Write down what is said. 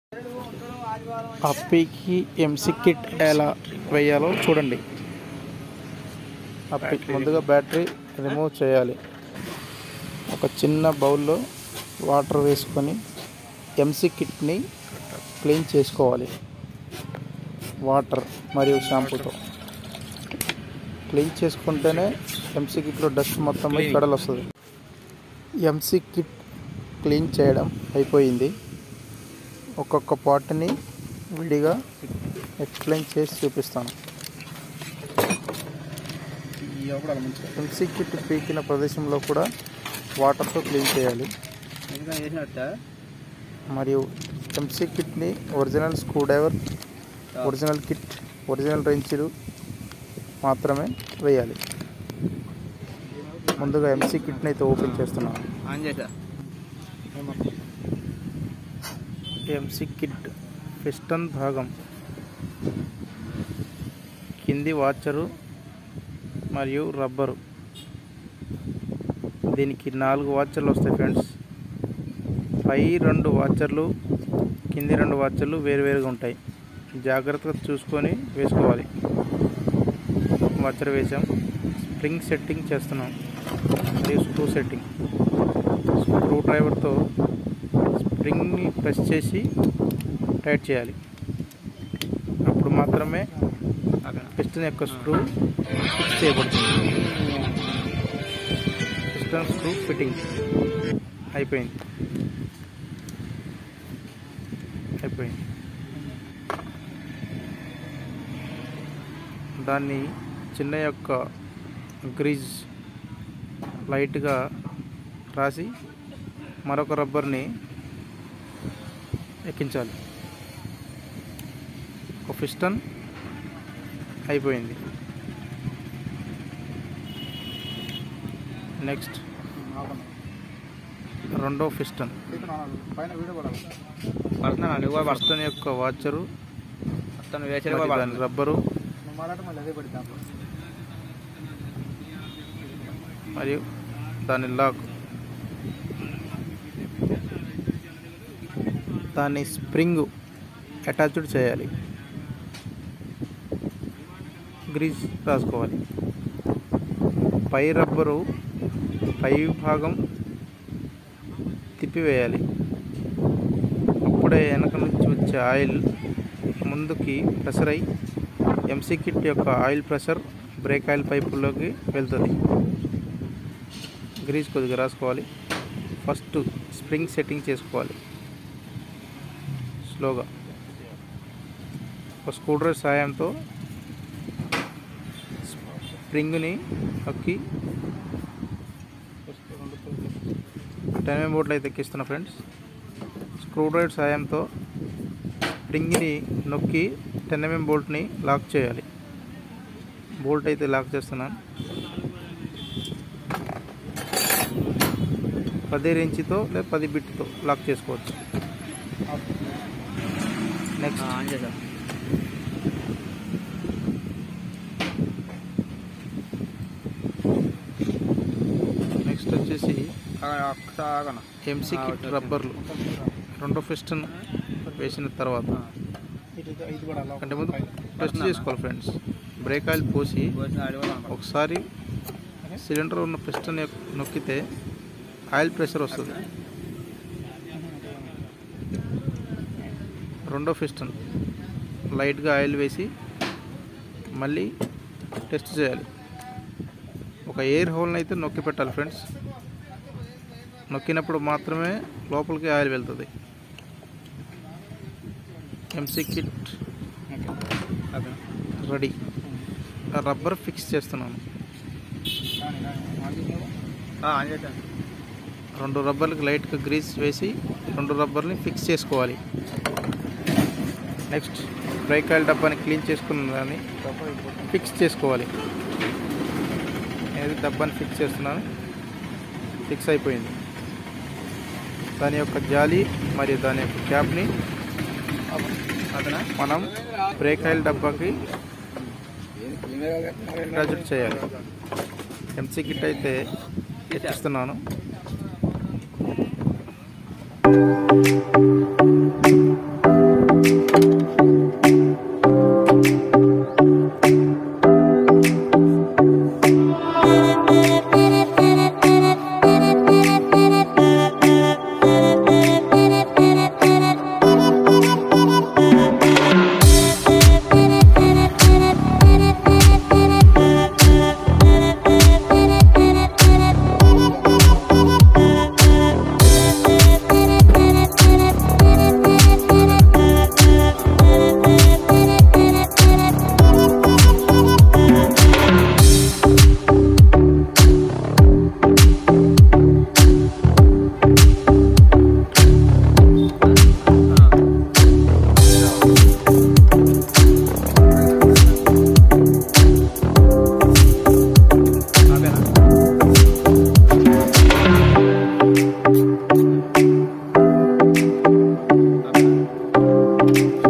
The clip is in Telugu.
అప్పికి ఎంసీ కిట్ ఎలా వేయాలో చూడండి. అప్పికి ముందుగా బ్యాటరీ రిమూవ్ చేయాలి. ఒక చిన్న బౌల్లో వాటర్ వేసుకొని ఎంసీ కిట్ని క్లీన్ చేసుకోవాలి. వాటర్ మరియు షాంపూతో క్లీన్ చేసుకుంటేనే ఎంసీ కిట్లో డస్ట్ మొత్తం కడలు వస్తుంది. ఎంసీ కిట్ క్లీన్ చేయడం అయిపోయింది. ఒక్కొక్క పార్ట్ని విడిగా ఎక్స్ప్లెయిన్ చేసి చూపిస్తాను. ఎంసీ కిట్ పీకిన ప్రదేశంలో కూడా వాటర్తో క్లీన్ చేయాలి. మరియు ఎంసీ కిట్ని original screw driver, original kit, original రెంచులు మాత్రమే వేయాలి. ముందుగా ఎంసీ కిట్ని అయితే ఓపెన్ చేస్తున్నాను. ఎంసీ కిట్ పిస్టన్ భాగం, కింది వాచరు మరియు రబ్బరు. దీనికి 4 వాచర్లు వస్తాయి ఫ్రెండ్స్. పై 2 వాచర్లు, కింది 2 వాచర్లు వేరువేరుగా ఉంటాయి. జాగ్రత్తగా చూసుకొని వేసుకోవాలి. వాచర్ వేసాం. స్ప్రింగ్ సెట్టింగ్ చేస్తున్నాం మరియు స్క్రూ సెట్టింగ్. స్క్రూ డ్రైవర్తో స్ప్రింగ్ని ప్రెస్ చేసి టైట్ చేయాలి. అప్పుడు మాత్రమే పిస్టన్ యొక్క స్క్రూ ఫిక్స్ చేయబడుతుంది. పిస్టన్ స్క్రూ ఫిట్టింగ్ అయిపోయింది. దాన్ని చిన్న యొక్క గ్రీజ్ లైట్గా రాసి మరొక రబ్బర్ని ఎక్కించాలి. ఒక పిస్టన్ అయిపోయింది. నెక్స్ట్ రెండో పిస్టన్. పిస్టన్ యొక్క వాచరు, దాని రబ్బరు మరియు దాని లాక్, దాన్ని స్ప్రింగ్ అటాచ్డ్ చేయాలి. గ్రీజ్ రాసుకోవాలి. పై రబ్బరు పై భాగం తిప్పివేయాలి. అప్పుడే వెనక నుంచి వచ్చే ఆయిల్ ముందుకి ప్రెషర్ అయ్యి ఎంసీ కిట్ యొక్క ఆయిల్ ప్రెషర్ బ్రేక్ ఆయిల్ పైపుల్లోకి వెళ్తుంది. గ్రీజ్ కొద్దిగా రాసుకోవాలి. ఫస్ట్ స్ప్రింగ్ సెట్టింగ్ చేసుకోవాలి. స్లోగా ఒక స్క్రూ డ్రైవర్ సాయంతో స్ప్రింగ్ని నొక్కి 10mm బోల్ట్లు అయితే ఎక్కిస్తున్నా ఫ్రెండ్స్. స్క్రూ డ్రైవర్ సాయంతో స్ప్రింగ్ని నొక్కి 10mm బోల్ట్ని లాక్ చేయాలి. బోల్ట్ అయితే లాక్ చేస్తున్నాను. 10 ఇంచుతో లేదా 10 బిట్తో లాక్ చేసుకోవచ్చు. నెక్స్ట్ వచ్చేసి ఎంసీ కిట్ రబ్బర్లు రెండో పిస్టన్ వేసిన తర్వాత అంటే ముందు ప్రెస్ చేసుకోవాలి ఫ్రెండ్స్. బ్రేక్ ఆయిల్ పోసి ఒకసారి సిలిండర్ ఉన్న పిస్టన్ నొక్కితే ఆయిల్ ప్రెషర్ వస్తుంది. రెండో పిస్టన్ లైట్గా ఆయిల్ వేసి మళ్ళీ టెస్ట్ చేయాలి. ఒక ఎయిర్ హోల్ని అయితే నొక్కి పెట్టాలి ఫ్రెండ్స్. నొక్కినప్పుడు మాత్రమే లోపలికి ఆయిల్ వెళ్తుంది. MC kit ready. Rubber fix చేస్తున్నాను. 2 రబ్బర్లకి లైట్గా గ్రీస్ వేసి 2 రబ్బర్ని ఫిక్స్ చేసుకోవాలి. నెక్స్ట్ బ్రేక్ ఆయిల్ డబ్బాని క్లీన్ చేసుకున్న దాన్ని ఫిక్స్ చేసుకోవాలి. నేను డబ్బాని ఫిక్స్ చేస్తున్నాను. ఫిక్స్ అయిపోయింది. దాని యొక్క జాలి మరియు దాని యొక్క క్యాప్ని మనం బ్రేక్ ఆయిల్ డబ్బాకి అటాచ్ చేయాలి. ఎంసీ కిట్ అయితే ఎక్కిస్తున్నాను. ఫ్రెండ్స్.